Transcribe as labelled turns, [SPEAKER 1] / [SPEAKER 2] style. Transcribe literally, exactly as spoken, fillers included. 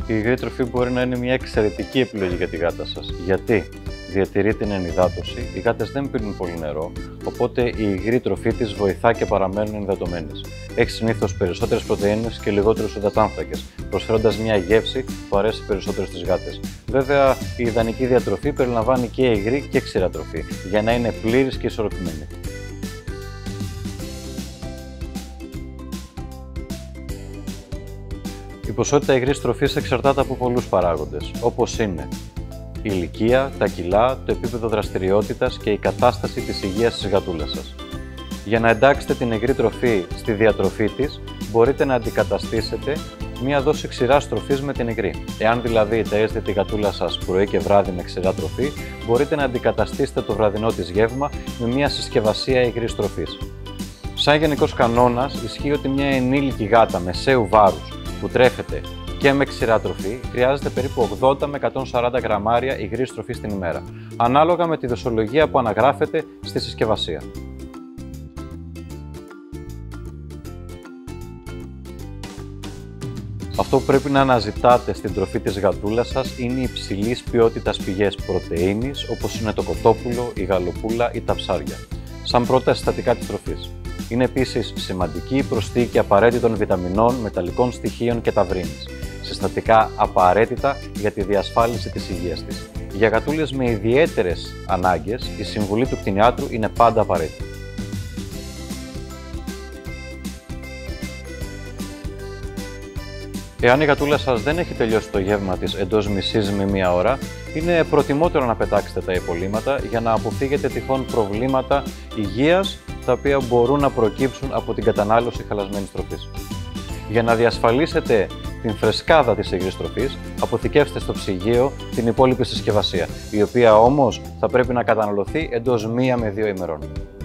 [SPEAKER 1] Η υγρή τροφή μπορεί να είναι μια εξαιρετική επιλογή για τη γάτα σας. Γιατί? Διατηρεί την ενυδάτωση, οι γάτες δεν πίνουν πολύ νερό, οπότε η υγρή τροφή της βοηθά και παραμένουν ενυδατωμένες. Έχει συνήθως περισσότερες πρωτεΐνες και λιγότερους υδατάνθρακες, προσφέροντας μια γεύση που αρέσει περισσότερο στις γάτες. Βέβαια, η ιδανική διατροφή περιλαμβάνει και υγρή και ξηρά τροφή, για να είναι πλήρης και ισορροπημένη. Η ποσότητα υγρής τροφής εξαρτάται από πολλούς παράγοντες, όπως είναι η ηλικία, τα κιλά, το επίπεδο δραστηριότητας και η κατάσταση της υγείας της γατούλας σας. Για να εντάξετε την υγρή τροφή στη διατροφή της, μπορείτε να αντικαταστήσετε μία δόση ξηράς τροφής με την υγρή. Εάν δηλαδή ταΐζετε τη γατούλα σας πρωί και βράδυ με ξηρά τροφή, μπορείτε να αντικαταστήσετε το βραδινό της γεύμα με μία συσκευασία υγρής τροφής. Σαν γενικός κανόνας, ισχύει ότι μια ενήλικη γάτα μεσαίου βάρους που τρέφεται και με ξηρά τροφή χρειάζεται περίπου ογδόντα με εκατόν σαράντα γραμμάρια υγρής τροφής την ημέρα, ανάλογα με τη δοσολογία που αναγράφεται στη συσκευασία. Αυτό που πρέπει να αναζητάτε στην τροφή της γατούλας σας είναι υψηλής ποιότητας πηγές πρωτεΐνης, όπως είναι το κοτόπουλο, η γαλοπούλα ή τα ψάρια, σαν πρώτα συστατικά της τροφής. Είναι επίσης σημαντική η προσθήκη απαραίτητων βιταμινών, μεταλλικών στοιχείων και ταυρίνης, συστατικά απαραίτητα για τη διασφάλιση της υγείας της. Για γατούλες με ιδιαίτερες ανάγκες, η συμβουλή του κτηνιάτρου είναι πάντα απαραίτητη. Εάν η γατούλα σας δεν έχει τελειώσει το γεύμα της εντός μισής με μία ώρα, είναι προτιμότερο να πετάξετε τα υπολείμματα για να αποφύγετε τυχόν προβλήματα υγείας τα οποία μπορούν να προκύψουν από την κατανάλωση χαλασμένης τροφής. Για να διασφαλίσετε την φρεσκάδα της υγρής τροφής, αποθηκεύστε στο ψυγείο την υπόλοιπη συσκευασία, η οποία όμως θα πρέπει να καταναλωθεί εντός μία με δύο ημερών.